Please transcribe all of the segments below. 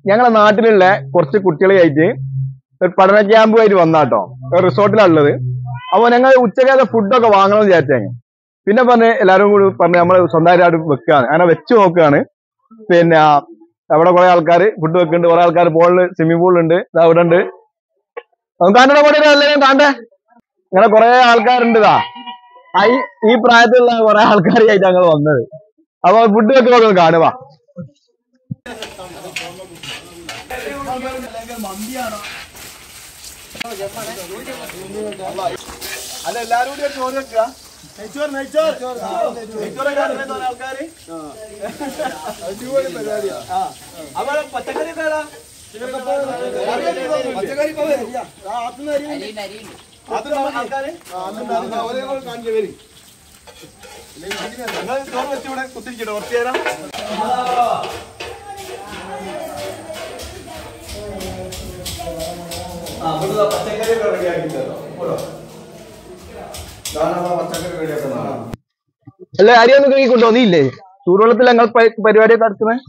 ഞങ്ങളെ നാട്ടിലുള്ള കുറച്ച് കുട്ടികളായിട്ട് ഒരു പഠന ക്യാമ്പുമായിട്ട് വന്നാട്ടോ, റിസോർട്ടിലുള്ളത്. അപ്പൊ ഞങ്ങൾ ഉച്ചക്കാലത്തെ ഫുഡൊക്കെ വാങ്ങണമെന്ന് വിചാരിച്ചു. പിന്നെ പറഞ്ഞ് എല്ലാവരും കൂടി പറഞ്ഞ് നമ്മൾ സ്വന്തമായിട്ട് വെക്കുകയാണ്, അങ്ങനെ വെച്ച് നോക്കുകയാണ്. പിന്നെ അവിടെ കുറെ ആൾക്കാർ ഫുഡ് വെക്കുന്നുണ്ട്, കുറെ ആൾക്കാർ പൂളിൽ സ്വിമ്മിംഗ് പൂളുണ്ട്, അവിടെ ഉണ്ട്. കാണണ കൂടെ എല്ലാവരും കാണണ്ടേ, ഇങ്ങനെ കുറെ ആൾക്കാരുണ്ട്. ഈ പ്രായത്തിലുള്ള കുറെ ആൾക്കാരായിട്ട് ഞങ്ങൾ വന്നത്. അപ്പൊ ഫുഡ് വെക്കുന്നൊക്കെ കാണുക. അല്ല എല്ലാരും കൂടി ചോറ് വെക്കുക. പച്ചക്കറി ചോറ് വെച്ചിവിടെ കുത്തിരിക്കട്ടോ കുറച്ചു നേരം. പച്ചക്കറി റെഡിയാക്കി അല്ല, അരിയൊന്നും കഴിക്കൊണ്ടോ? നീ ഇല്ലേ ചൂടുവെള്ളത്തിൽ ഞങ്ങൾ പരിപാടിയൊക്കെ നടത്തുന്നത്?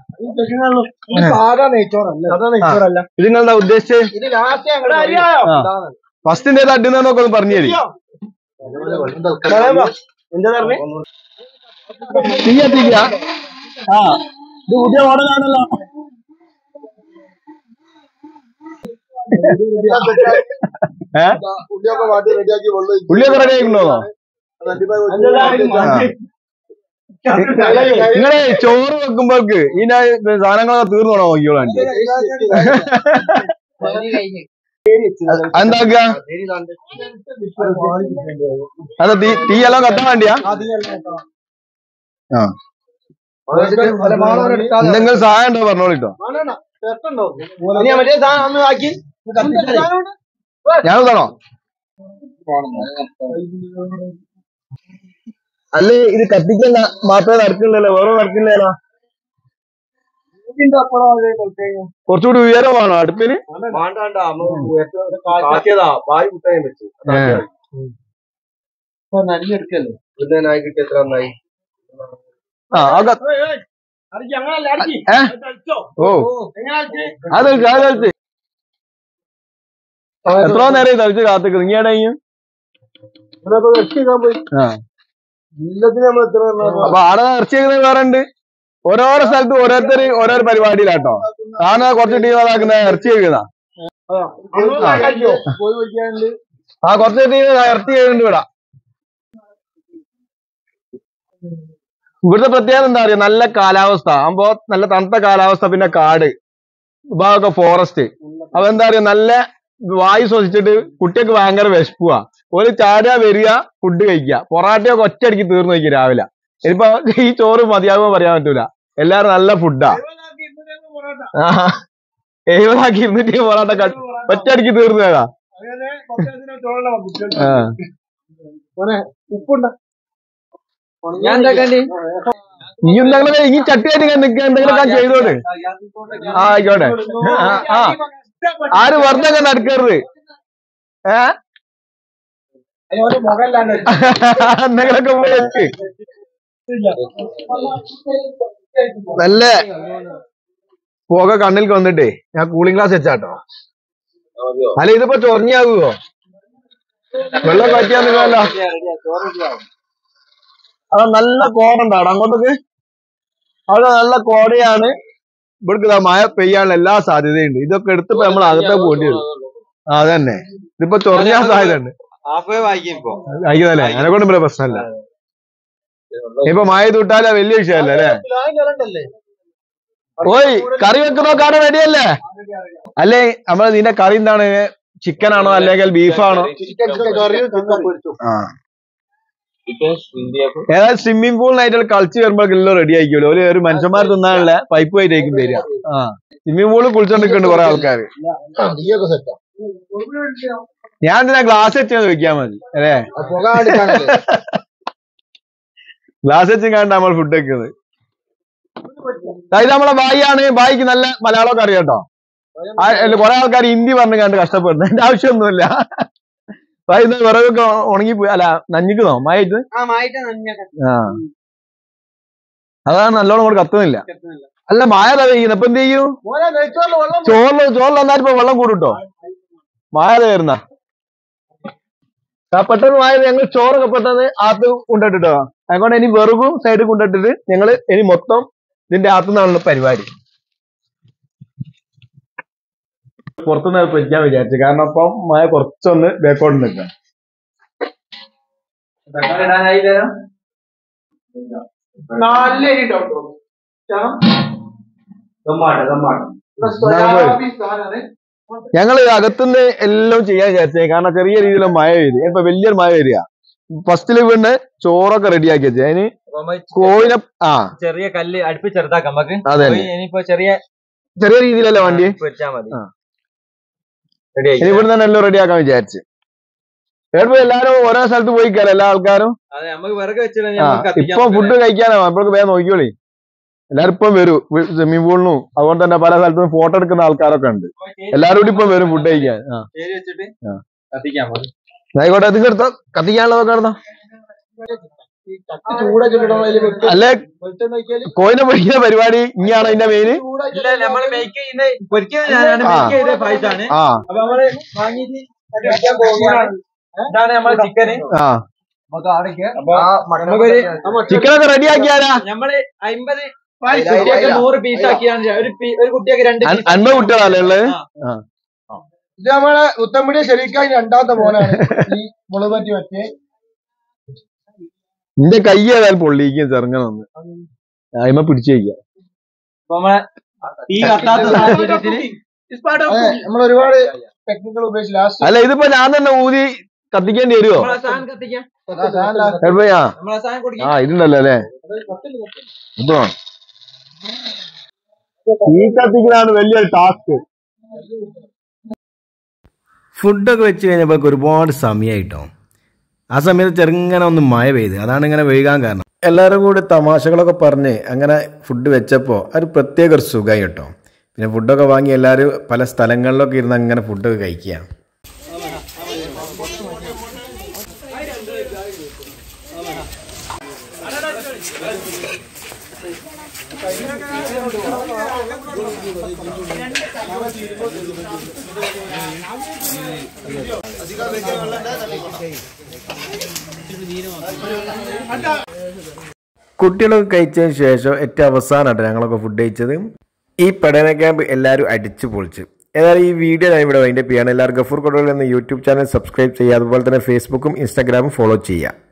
ഇത് നിങ്ങളെന്താ ഉദ്ദേശിച്ചത്? ഫസ്റ്റിന്റെ അടിന്നൊക്കെ ഒന്ന് പറഞ്ഞു തരും. തീ എത്തിക്ക. ഇത് പുതിയ മോഡലാണല്ലോ. ഉള്ളിയൊക്കെ റെഡി ആയിട്ടുണ്ടോ? നിങ്ങളെ ചോറ് വെക്കുമ്പോൾക്ക് ഈ സാധനങ്ങളൊക്കെ തീർന്നോണോ നോക്കിയോളാം. എന്താക്കുക? അതെ, തീയെല്ലാം കത്താൻ വേണ്ടിയാ? എന്തെങ്കിലും സഹായം ഉണ്ടോ പറഞ്ഞോളിട്ടോ. ഞാൻ കാണോ? അല്ലേ ഇത് കത്തിക്കണ്ട മാത്രമേ നടക്കില്ലല്ലോ, വേറെ നടക്കില്ലല്ലോ. കുറച്ചുകൂടി ഉയരമാണോ അടുപ്പിന്? എത്ര നേരം തളിച്ച് കാത്തിക്ക് നീയാടെയും. അപ്പൊ ആടെ ഇറച്ചി വെക്കുന്നത് വേറെ ഉണ്ട്. ഓരോരോ സ്ഥലത്ത് ഓരോരുത്തർ ഓരോരോ പരിപാടിയിലാട്ടോ. ആണ് കുറച്ച് ടീം അതാക്കുന്ന ഇറച്ചി വെക്കുന്ന. കുറച്ച് ടീം ഇറച്ചി ചെയ്യുന്നുണ്ട് ഇവിടെ. ഇവിടുത്തെ പ്രത്യേകത എന്താ പറയാ, നല്ല കാലാവസ്ഥ ആകുമ്പോ, നല്ല തണുത്ത കാലാവസ്ഥ, പിന്നെ കാട് ഭാഗമൊക്കെ ഫോറസ്റ്റ്. അപ്പൊ എന്താ പറയാ, നല്ല വായു ശ്വസിച്ചിട്ട് കുട്ടികൾക്ക് ഭയങ്കര വിശപ്പുവാ. ഒരു ചാടുക, വരിക, ഫുഡ് കഴിക്കുക. പൊറാട്ടയൊക്കെ ഒറ്റയടിക്ക് തീർന്നു വയ്ക്കുക രാവിലെ. ഇനിയിപ്പോ ഈ ചോറ് മതിയാകുമ്പോ പറയാൻ പറ്റൂല. എല്ലാരും നല്ല ഫുഡാ. 70 200 പൊറാട്ട ഒറ്റയടിക്ക് തീർന്നു തരാ. നീ എന്തെങ്കിലും ഈ ചട്ടിയായിട്ട് നിൽക്കുക, എന്തെങ്കിലുമൊക്കെ ചെയ്തോട്. ആയിക്കോട്ടെ. ആര് വെറുതെ നടക്കരുത്. എന്തെങ്കിലൊക്കെ പോയി നല്ല പുക കണ്ണിൽ വന്നിട്ടേ ഞാൻ കൂളിംഗ് ഗ്ലാസ് വെച്ചാട്ടോ. അല്ല ഇതിപ്പോ ചൊറിഞ്ഞാകുവോ? വെള്ളം കാറ്റിയാന്നല്ലോ. അത് നല്ല കോടുണ്ടാവും അങ്ങോട്ടേക്ക്. അവിടെ നല്ല കോടയാണ്. ഇവിടേക്ക് മഴ പെയ്യാനുള്ള എല്ലാ സാധ്യതയുണ്ട്. ഇതൊക്കെ എടുത്തിപ്പോ നമ്മൾ അകത്തേക്ക് പോണ്ടി വരും. അതന്നെ, ഇതിപ്പോ ചൊറിഞ്ഞാൻ സാധ്യത ഉണ്ട്. ആയിക്കോല്ലേ, അതിനെ കൊണ്ട് ഇവിടെ പ്രശ്നമല്ല. ഇപ്പൊ മഴ തൊട്ടാലേ വലിയ വിഷയമല്ല അല്ലേ? ഓയ് കറി വെക്കുന്നോ? കാണാൻ റെഡിയല്ലേ? അല്ലേ നമ്മള് നിന്റെ കറി എന്താണ്? ചിക്കൻ ആണോ അല്ലെങ്കിൽ ബീഫാണോ? ഏതായാലും സ്വിമ്മിംഗ് പൂളിനായിട്ട് കളിച്ച് വരുമ്പോഴെല്ലാം റെഡി ആയിക്കോല്ലോ. ഒരു മനുഷ്യന്മാർ തിന്നാനുള്ള പൈപ്പ് ആയിട്ടായിരിക്കും തരിക. സ്വിമ്മിംഗ് പൂളിൽ കുളിച്ചോണ്ടിരിക്കുന്നുണ്ട് കുറെ ആൾക്കാർ. ഞാൻ എന്തിനാ ഗ്ലാസ് വെച്ചാൽ ചോദിക്കാൻ മതി അല്ലേ? ഗ്ലാസ് വെച്ചും കണ്ട നമ്മൾ ഫുഡ് വെക്കുന്നത്. ഇത് നമ്മളെ ബായിയാണ്. ബായിക്ക് നല്ല മലയാളമൊക്കെ അറിയാം കേട്ടോ. കുറെ ആൾക്കാർ ഹിന്ദി പറഞ്ഞു കണ്ട് കഷ്ടപ്പെടുന്നു. എന്റെ ആവശ്യമൊന്നുമില്ല. വിറകൊക്കെ ഉണങ്ങിപ്പോയി, അല്ല നഞ്ഞിക്കുന്നോ മഴയിട്ട്? അതാണ് നല്ലോണം കൂടെ കത്തുന്നില്ല. അല്ല മായ പെയ്യുന്നു അപ്പൊ എന്ത് ചെയ്യൂ ചോറില് നന്നായിട്ട് വെള്ളം കൂടുട്ടോ മായ വരുന്ന പെട്ടെന്ന് മായ ഞങ്ങൾ ചോറൊക്കെ പെട്ടെന്ന് ആത്ത് കൊണ്ടിട്ടോ അതുകൊണ്ട് ഇനി വെറുകും സൈഡിൽ കൊണ്ടിട്ടിട്ട് ഞങ്ങള് ഇനി മൊത്തം ഇതിന്റെ ആത്തുനിന്നാണല്ലോ പരിപാടി പുറത്തുനിന്ന് പൊരിക്കാൻ വിചാരിച്ചു കാരണം അപ്പം മായ കുറച്ചൊന്ന് ബേക്കോട്ട് നിൽക്കാം ഞങ്ങള് അകത്തുനിന്ന് എല്ലാം ചെയ്യാൻ വിചാരിച്ചേ കാരണം ചെറിയ രീതിയിലുള്ള മഴ പെയ്ത് ഇപ്പൊ വലിയൊരു മഴ വരിക ഫസ്റ്റില് വീണ് ചോറൊക്കെ റെഡിയാക്കി വെച്ചേ അതിന് കോഴിനെ ചെറിയ കല്ല് അടുപ്പ് ചെറുതാക്കാം നമുക്ക് അതെ ഇനിയിപ്പോ ചെറിയ രീതിയിലല്ലേ വണ്ടി പൊരിച്ചാൽ മതി ഇനി ഇവിടെ തന്നെ എല്ലാം റെഡിയാക്കാൻ വിചാരിച്ചു എല്ലാരും ഓരോ സ്ഥലത്ത് പോയിക്കാലോ എല്ലാ ആൾക്കാരും ഇപ്പൊ ഫുഡ് കഴിക്കാനോ അപ്പോഴൊക്കെ വേഗം നോക്കിയോളി എല്ലാരും ഇപ്പം വരും സ്വിമ്മിംഗ് പൂളിനും അതുകൊണ്ട് തന്നെ പല സ്ഥലത്തും ഫോട്ടോ എടുക്കുന്ന ആൾക്കാരൊക്കെ ഉണ്ട് എല്ലാരും കൂടി ഇപ്പം വരും ഫുഡ് കഴിക്കാൻ ആയിക്കോട്ടെ അതൊക്കെ എടുത്തോ കത്തിക്കാനുള്ളതൊക്കെ എടുത്തോ അല്ലെ കോയിനെ പൊരിക്കുന്ന പരിപാടി ഇനിയാണ് അതിന്റെ മെയിന് ചിക്കനൊക്കെ റെഡിയാക്കിയാലാ നമ്മള് 100 പീസ് ആക്കിയാണ് ഒരു കുട്ടിയൊക്കെ 50 കുട്ടികളല്ലേ ഉള്ളത് ഇത് നമ്മളെ ഉത്തമപിടി ശരിക്കും രണ്ടാമത്തെ മോനാണ് ഈ മുളകുപറ്റി മറ്റേ നിന്റെ കൈ ഏതായാലും പൊള്ളിക്കും ചെറുങ്ങനൊന്ന് അയിമ പിടിച്ചു വയ്ക്കുക നമ്മൾ ഒരുപാട് ടെക്നിക്കൽ ഉപയോഗിച്ച് ലാസ്റ്റ് അല്ല ഇതിപ്പോ ഞാൻ തന്നെ ഊതി കത്തിക്കേണ്ടി വരുമോ ഇതുണ്ടല്ലോ അല്ലേ ഈ കത്തിക്കലാണ് വലിയൊരു ടാസ്ക് ഫുഡൊക്കെ വെച്ച് കഴിഞ്ഞപ്പോൾ ഒരുപാട് സമയമായിട്ടോ ആ സമയത്ത് ചെറുങ്ങനെ ഒന്ന് മഴ പെയ്ത് അതാണ് ഇങ്ങനെ വൈകാൻ കാരണം എല്ലാവരും കൂടി തമാശകളൊക്കെ പറഞ്ഞ് അങ്ങനെ ഫുഡ് വെച്ചപ്പോൾ ഒരു പ്രത്യേക ഒരു സുഖമായി കേട്ടോ പിന്നെ ഫുഡൊക്കെ വാങ്ങി എല്ലാവരും പല സ്ഥലങ്ങളിലൊക്കെ ഇരുന്ന് അങ്ങനെ ഫുഡൊക്കെ കഴിക്കുക കുട്ടികളൊക്കെ കഴിച്ചതിന് ശേഷം ഏറ്റവും അവസാനമായിട്ട് ഞങ്ങളൊക്കെ ഫുഡ് കഴിച്ചത് ഈ പഠന ക്യാമ്പ് എല്ലാവരും അടിച്ചു പൊളിച്ച് ഏതായാലും ഈ വീഡിയോ ഞാൻ ഇവിടെ വൈൻഡപ്പ് ചെയ്യാണ് എല്ലാവരും ഗഫൂർ കൊടോളി എന്ന യൂട്യൂബ് ചാനൽ സബ്സ്ക്രൈബ് ചെയ്യുക അതുപോലെ തന്നെ ഫേസ്ബുക്കും ഇൻസ്റ്റാഗ്രാമും ഫോളോ ചെയ്യുക